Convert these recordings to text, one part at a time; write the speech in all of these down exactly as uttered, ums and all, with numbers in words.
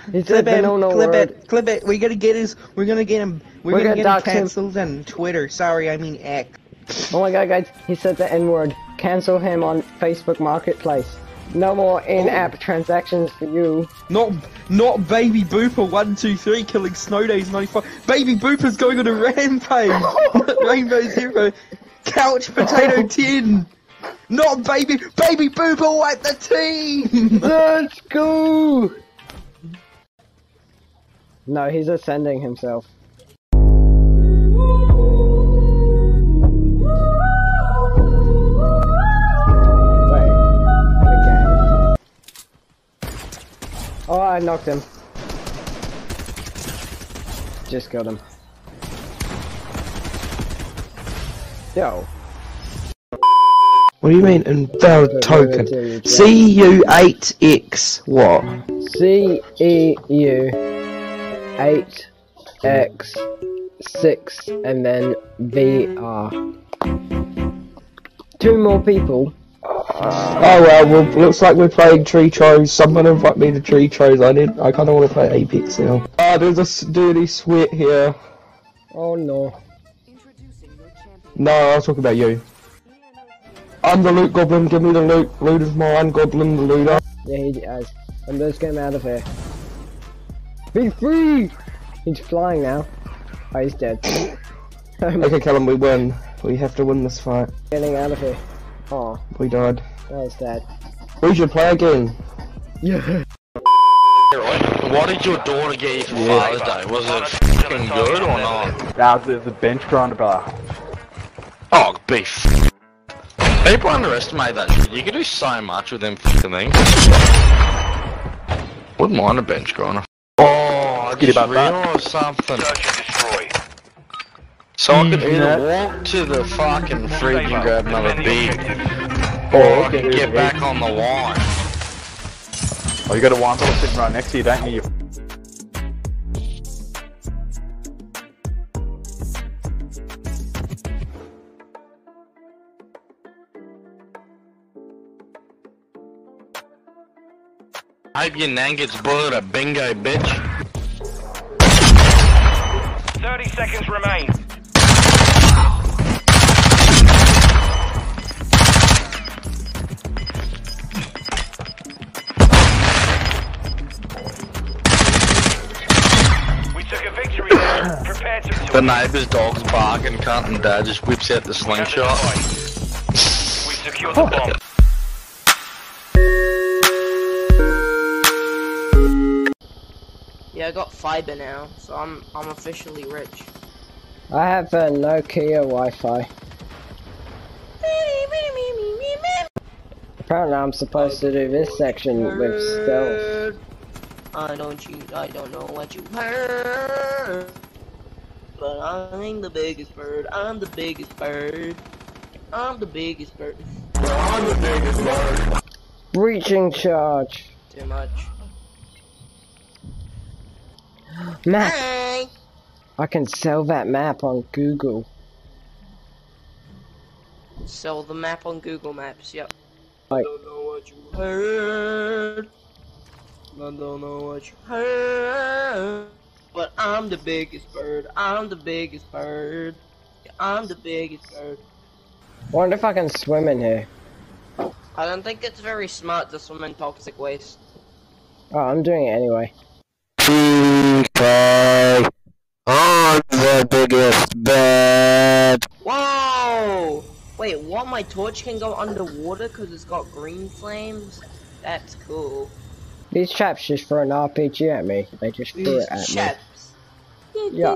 He said Clip the him, no no clip word. it, clip it. We're gonna get his. We're gonna get him. We're, We're gonna, gonna get him dox him. cancelled on Twitter. Sorry, I mean X. Oh my god, guys, he said the N word. Cancel him on Facebook Marketplace. No more in-app transactions for you. Not, not Baby Booper one two three killing Snow Days ninety-five. Baby Booper's going on a rampage. Rainbow Zero. Couch Potato ten. Not Baby, Baby Booper wipe the team. Let's go. No, he's ascending himself. Oh, I knocked him. Just killed him. Yo. What do you mean invalid token? C U eight X what? C E U eight X six and then V R. Two more people. Oh well, well, looks like we're playing Tree Trolls. Someone invite me to Tree Trolls. I didn't. I kind of want to play Apex now. Ah, oh, there's a s dirty sweat here. Oh no. No, I was talking about you. I'm the loot goblin. Give me the loot. Loot is mine. Goblin the looter. Yeah, he has. I'm just getting out of here. Be free! He's flying now. Oh, he's dead. Okay, Callum, we win. We have to win this fight. Getting out of here. Oh, we died. that was sad. We should play again. Yeah. What did your daughter get you for yeah. Father's Day? Was it fucking good or not? That was the bench grinder, brother. Oh, beef. People underestimate that shit. You can do so much with them fucking things. Wouldn't mind a bench grinder. Oh, I just realised something. So I could either walk to the fucking fridge and grab another beer, or I could get back on the wine. Oh, you got a wine bottle sitting right next to you, don't you? Hope your nan gets bullied at bingo, bitch. Thirty seconds remain. The neighbour's dog's barking, cunt, and dad just whips out the slingshot. We secured the bomb. Yeah, I got fiber now, so I'm I'm officially rich. I have a Nokia Wi-Fi. Apparently I'm supposed to do this section with stealth. I don't cheat, I don't know what you heard. But I'm the biggest bird, I'm the biggest bird. I'm the biggest bird. I'm the biggest bird. Reaching charge. Too much. Map. Hi. I can sell that map on Google. Sell the map on Google Maps, yep. Like, I don't know what you heard. I don't know what you heard. But I'm the biggest bird. I'm the biggest bird. I'm the biggest bird. wonder if I can swim in here. I don't think it's very smart to swim in toxic waste. Oh, I'm doing it anyway. Okay. I'm the biggest bird. Whoa! Wait, what? My torch can go underwater because it's got green flames? That's cool. These chaps just threw an R P G at me. They just threw These it at chaps. me. Yosh.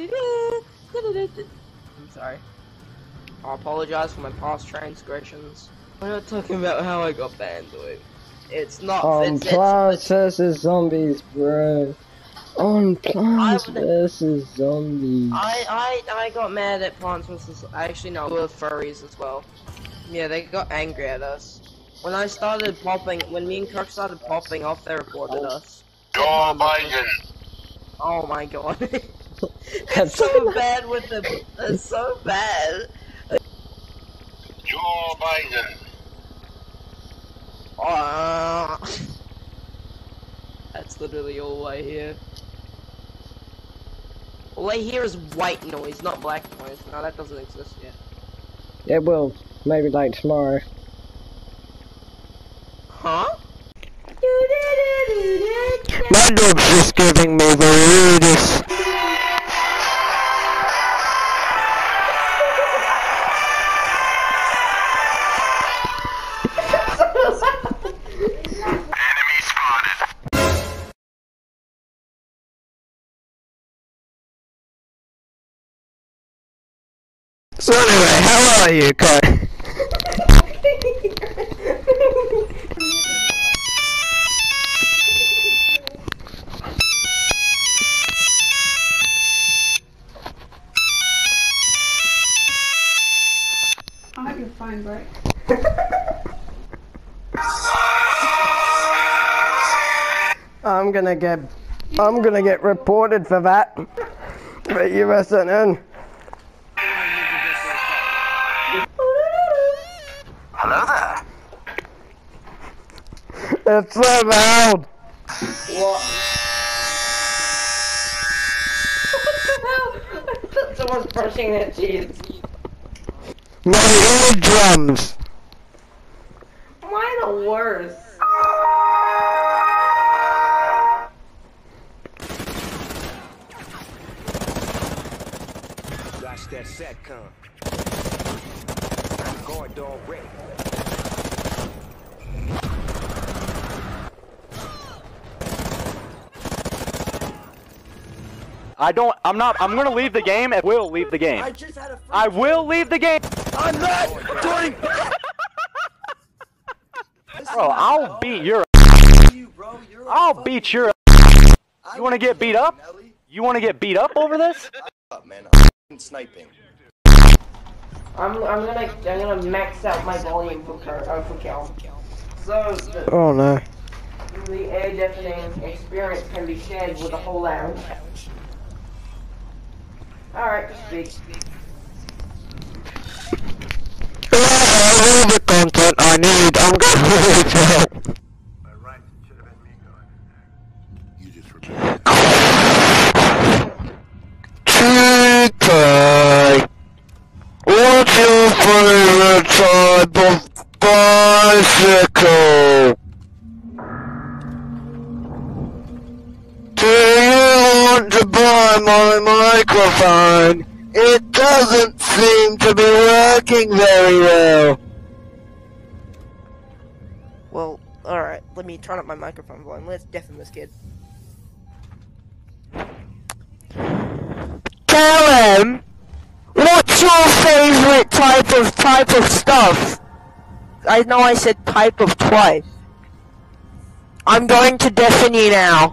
I'm sorry. I apologize for my past transgressions. We're not talking about how I got banned, dude. It's not. On it's, Plants it's, versus Zombies, bro. On Plants versus Zombies. I, I, I got mad at Plants versus. Actually, no, we were furries as well. Yeah, they got angry at us. When I started popping, when me and Kirk started popping off, they reported us. Joe Biden. Oh my god. It's so bad with the. It's so bad. Joe Biden. Uh, that's That's literally all I hear. All I hear is white noise, not black noise. No, that doesn't exist yet. It will. Maybe like tomorrow. Huh? My dog's just giving me the weirdest. So anyway, how are you, Kai? I hope you're fine, bro. I'm gonna get, I'm gonna get reported for that. For U S N N. Hello there. It's so loud. What? Someone's brushing their teeth. My eardrums. Why the worst? Watch that set come. Guard dog ready. I don't. I'm not. I'm gonna leave the game. And will leave the game. I just had a. I will leave the game. I'm not doing. Bro, I'll beat your. You, bro. You're a I'll fucking- beat your. You want to get beat up? You want to get beat up over this? Up, man. I'm sniping. I'm I'm gonna I'm gonna max out my volume for cur uh, for kill. So the, Oh no. the air deafening experience can be shared with the whole lounge. All right, speak. All the content I need. I'm gonna need help. Cheetah. What's your favorite type of bicycle? Do you want to buy my microphone? It doesn't seem to be working very well. Well, all right. Let me turn up my microphone volume. Let's deafen this kid. Tell him, what's your favorite type of type of stuff? I know I said type of twice. I'm going to deafen you now.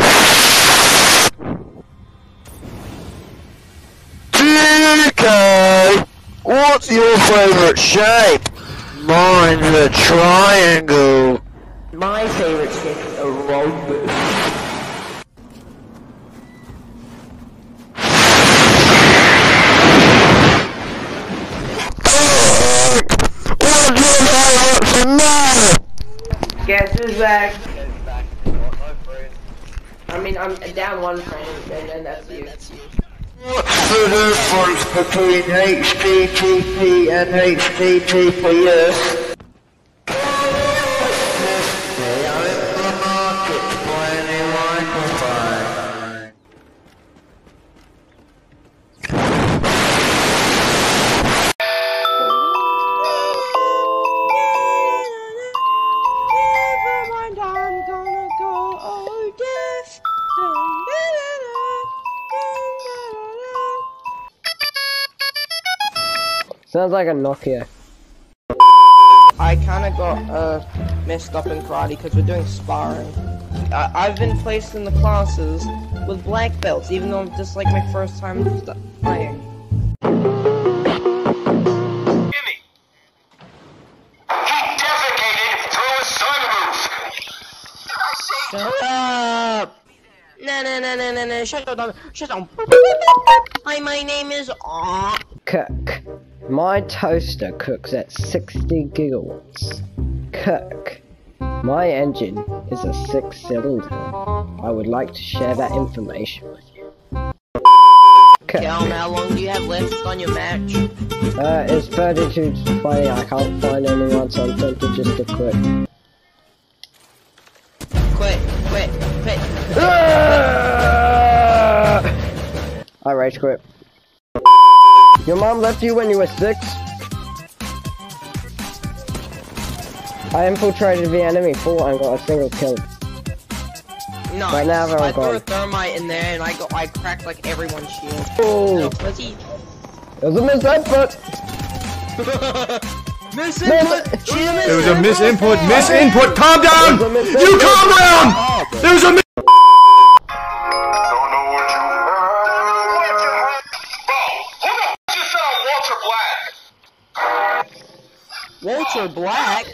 D K, what's your favorite shape? Mine's a triangle. My favorite shape is a rhombus. What do you want from me? Guess who's back? I mean, I'm down one frame, and then that's you. What's the difference between H T T P and H T T P S? They are in the market for any microphone. Sounds like a Nokia. I kind of got uh, messed up in karate because we're doing sparring. I I've been placed in the classes with black belts, even though it's just like my first time playing. Jimmy! He defecated through a sunroof! Shut up! No, no, no, no, no, no, shut up, shut up. Hi, my name is Aw. Cook. My toaster cooks at sixty gigawatts. Cook. My engine is a six-cylinder. I would like to share that information with you. Calm, how long do you have left on your match? Uh, it's thirty-two to twenty. I can't find anyone, so I'm tempted just to quit. Quit, quit, quit. I rage quit. Your mom left you when you were six? I infiltrated the enemy fort and got a single kill. No, right now they're all I threw gone. a thermite in there and I got I cracked like everyone's shield. Oh, No, pussy. it was a misinput. Misinput! There was a misinput. Misinput. Calm down. You calm down. There's a. Walter Black?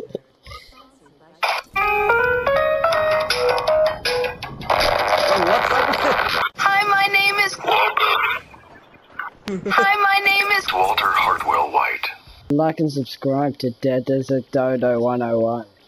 Hi, my name is. Hi, my name is Walter Hartwell White. Like and subscribe to Dead Desert Dodo one oh one.